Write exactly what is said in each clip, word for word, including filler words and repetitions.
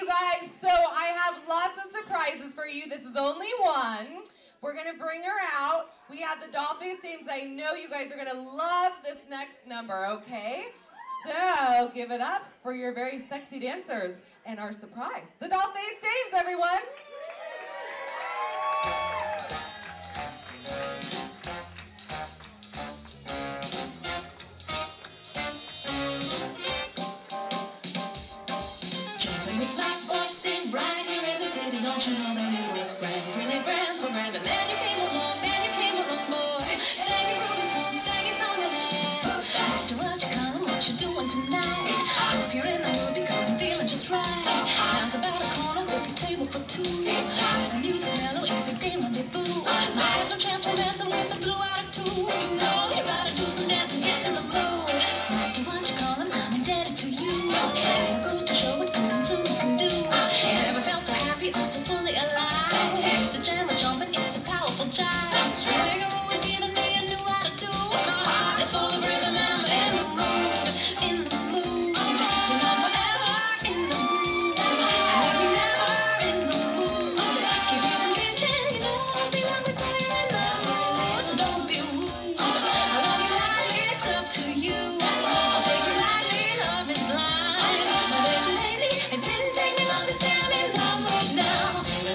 you guys. So I have lots of surprises for you. This is only one. We're going to bring her out. We have the Dollface dames. I know you guys are going to love this next number, okay? So give it up for your very sexy dancers and our surprise, the Dollface dames, everyone. Sing right here in the city, don't you know that it was grand, really grand, so grand. And then you came along, then you came along, boy. Sang your groovy song, sang your song and dance. Mister, what you calling, what you doing tonight? I hope you're in the mood because I'm feeling just right. Now's about a corner, book a table for two. The music's mellow, easy day rendezvous. Now there's no chance for dancing with the blue attitude. You know you gotta do some dancing, get in the mood. Mister, what you calling, I'm indebted to you. It goes to show what good influence can do. Never felt so happy or so fully alive. Here's a jam, a jumping, it's a powerful jive. Swing always giving me a new attitude. My heart is full of rhythm and I'm in the mood, in the mood. We're not forever in the mood, and we'll be never in the mood. Give me some kissing, you know I'll be hungry for you in the mood. Don't be rude, I love you madly, it's up to you. I'll take you madly, love is blind. My vision's hazy, it didn't take me long to say I'm in the mood now.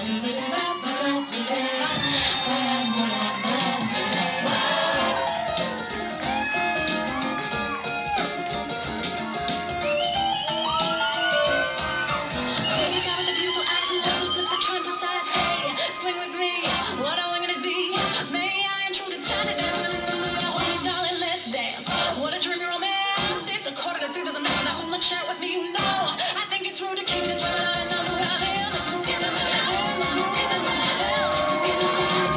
Who's the guy with the beautiful eyes and those lips that try to emphasize? Hey, swing with me, what are we gonna be? May I intrude and time to dance in the mood? Oh, hey, darling, let's dance. What a dreamy romance. It's a quarter to three, there's a mess in that moonlit chat with me. You know, I think it's rude to keep this running out in the mood. I'm in the mood, in the mood, in the mood, in the mood, in the mood.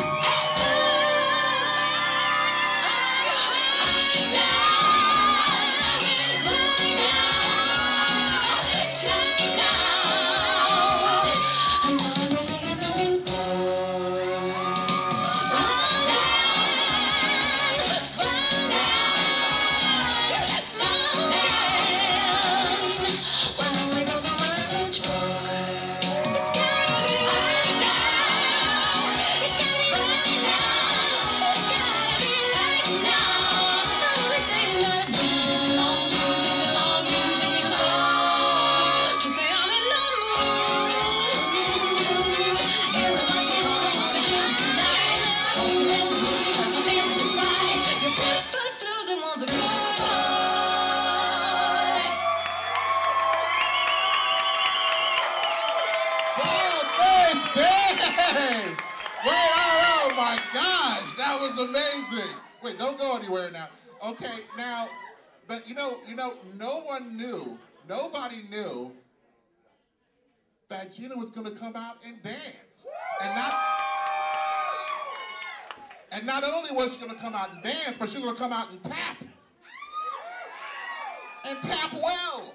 Wait, oh, oh my gosh, that was amazing. Wait, don't go anywhere now. Okay, now, but you know, you know, no one knew, nobody knew that Gina was gonna come out and dance. And not, and not only was she gonna come out and dance, but she was gonna come out and tap. And tap well.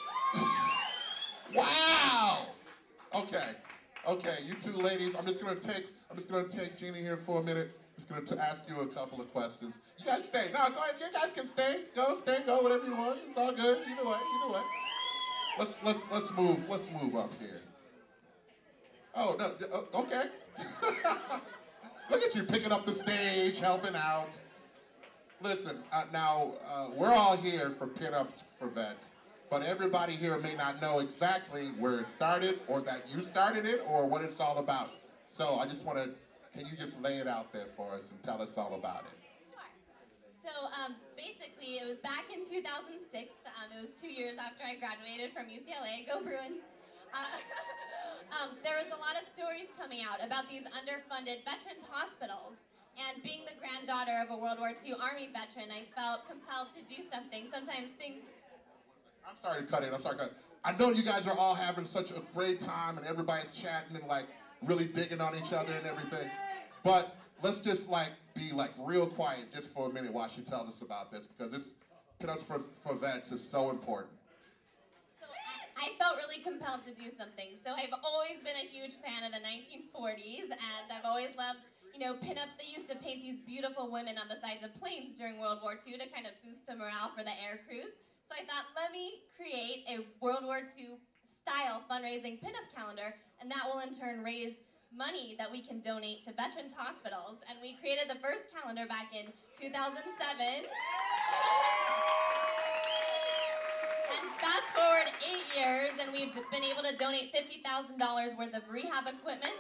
Wow. Okay. Okay, you two ladies, I'm just gonna take, I'm just gonna take Gina here for a minute. Just gonna t ask you a couple of questions. You guys stay. No, go ahead. You guys can stay. Go, stay, go, whatever you want. It's all good. Either way, either way. Let's let's let's move. Let's move up here. Oh no. Okay. Look at you picking up the stage, helping out. Listen, uh, now uh, we're all here for pinups for vets. But everybody here may not know exactly where it started, or that you started it, or what it's all about. So I just want to, can you just lay it out there for us and tell us all about it? Sure. So um, basically, it was back in two thousand six. Um, it was two years after I graduated from U C L A. Go Bruins. Uh, um, there was a lot of stories coming out about these underfunded veterans hospitals. And being the granddaughter of a World War Two Army veteran, I felt compelled to do something. Sometimes things... I'm sorry to cut in, I'm sorry to cut in. I know you guys are all having such a great time and everybody's chatting and like really digging on each other and everything. But let's just like be like real quiet just for a minute while she tells us about this, because this Pinups for, for Vets is so important. So I, I felt really compelled to do something. So I've always been a huge fan of the nineteen forties, and I've always loved, you know, pinups. They used to paint these beautiful women on the sides of planes during World War Two to kind of boost the morale for the air crews. So I thought, let me create a World War Two style fundraiser fundraising pinup calendar, and that will in turn raise money that we can donate to veterans hospitals. And we created the first calendar back in two thousand seven. And fast forward eight years, and we've been able to donate fifty thousand dollars worth of rehab equipment.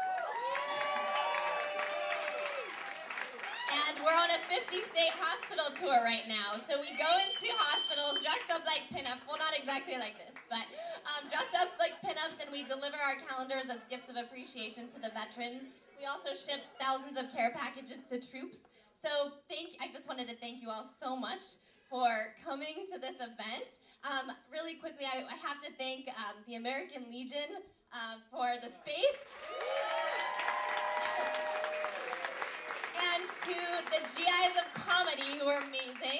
And we're on a fifty-state hospital tour right now. So we go into hospitals dressed up like pinups. Well, not exactly like this, but um, dressed up like pinups, and we deliver our calendars as gifts of appreciation to the veterans. We also ship thousands of care packages to troops. So thank, I just wanted to thank you all so much for coming to this event. Um, really quickly, I, I have to thank um, the American Legion uh, for the space. And to the G Is of comedy, who are amazing.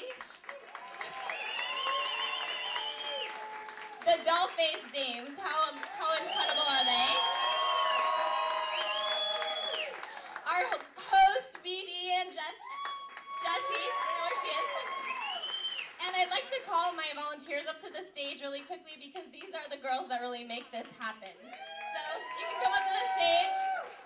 The Dollface dames, how, how incredible are they? Our host, B D, and Jess, Jessie, there she is. And I'd like to call my volunteers up to the stage really quickly because these are the girls that really make this happen. So you can come up to the stage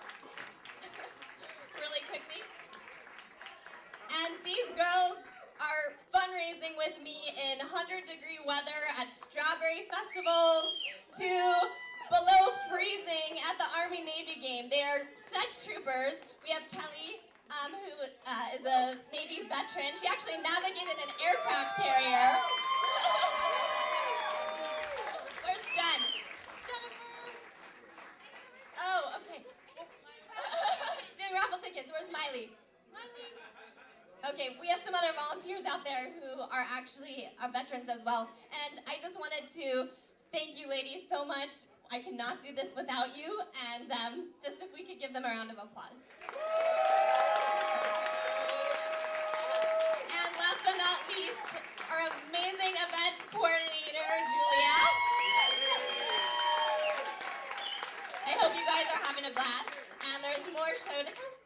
really quickly. And these girls are fundraising with me in one hundred degree weather at strawberry festivals to below freezing at the Army-Navy game. They are such troopers. We have Kelly, um, who uh, is a Navy veteran. She actually navigated an aircraft carrier. Where's Jen? Jennifer. Oh, okay. She's doing raffle tickets. Where's Miley? Miley. Okay, we have some other volunteers out there who are actually our veterans as well. And I just wanted to thank you ladies so much. I could not do this without you. And um, just if we could give them a round of applause. And last but not least, our amazing events coordinator, Julia. I hope you guys are having a blast. And there's more show to come.